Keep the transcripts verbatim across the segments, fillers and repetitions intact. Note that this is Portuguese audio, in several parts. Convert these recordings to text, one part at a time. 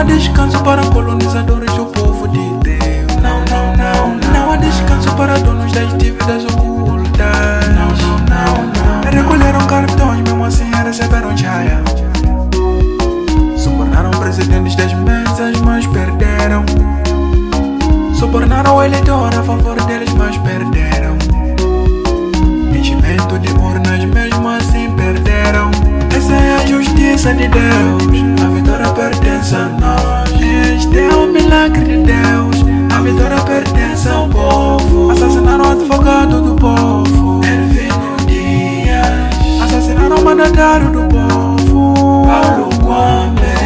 descanso para colonizadores do povo de Deus. Não, não, não, não. Não há descanso para donos das dívidas ocultas. Não, não, não, não. Recolheram cartões, mesmo assim receberam chaya. Subornaram presidentes das mesas, mas perderam. Subornaram o eleitor a favor deles, mas perderam. Enchimento de urnas, mesmo assim perderam. Essa é a justiça de Deus, a vitória pertence a nós. Este é o milagre de Deus, a vitória pertence ao povo. Assassinaram o advogado do povo, Elvino Dias. Assassinaram o mandatário do povo, Paulo Kwame.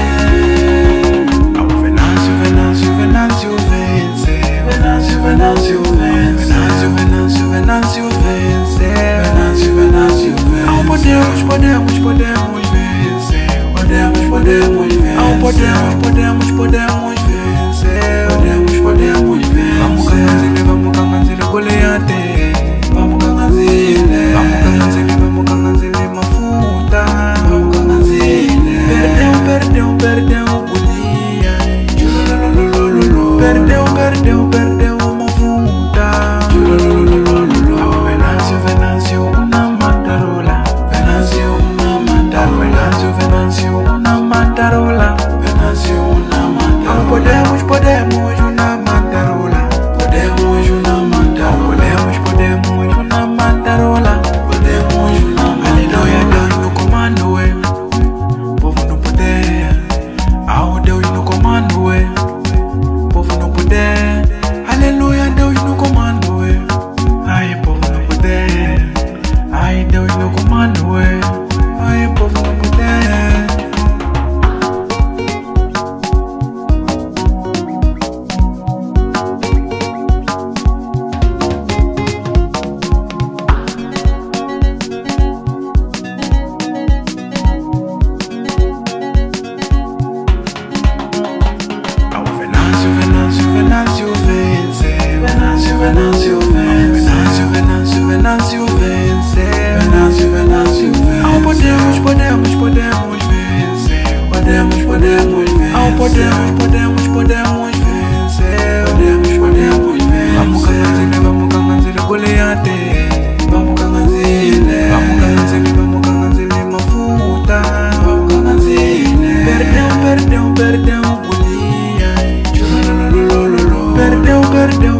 O Venâncio, Venâncio, Venâncio vence. Venâncio, Venâncio vence. Venâncio, Venâncio, Venâncio vence. Venâncio, Venâncio vence. Ao podemos, podemos, podemos vencer. Podemos, podemos vencer. Ao podemos, podemos, podemos vencer. Podemos, podemos vencer. Vamos Canganzile, vamos Canganzile, Goliate. Vamos Canganzile, vamos Canganzile, vamos Canganzile, Mafuta. Vamos Canganzile. Perdeu, perdeu, perdeu, Goliat. Perdeu, perdeu, perdeu, Mafuta. Venâncio, Venâncio, una matarola. Venâncio, una matarola. Venâncio, Venâncio, una matarola. Venâncio, una matarola. Podemos, podemos, una matarola. Podemos, una matarola. Podemos, podemos, una matarola. Podemos, una matarola. Aleluia, Deus no comando, é. Povo no poder. Ao Deus no comando, é. Povo no poder. Aleluia, Deus no comando, é. Ai, povo no poder. Ai, Deus no comando, é. Ai, povo no poder. Venâncio, Venâncio, Venâncio vence. Venâncio, Venâncio vence. Venâncio, Venâncio, Venâncio vence. Venâncio, Venâncio vence. Ao podemos, podemos, podemos vencer. Podemos, podemos vencer. Ao podemos, podemos, podemos vencer. Podemos, podemos vencer. Vamos Canganzile, vamos Canganzile, Goliate. Vamos Canganzile, vamos Canganzile, vamos Canganzile, Mafuta. Vamos Canganzile. Perdeu, perdeu, perdeu, Goliat. Perdeu, perdeu.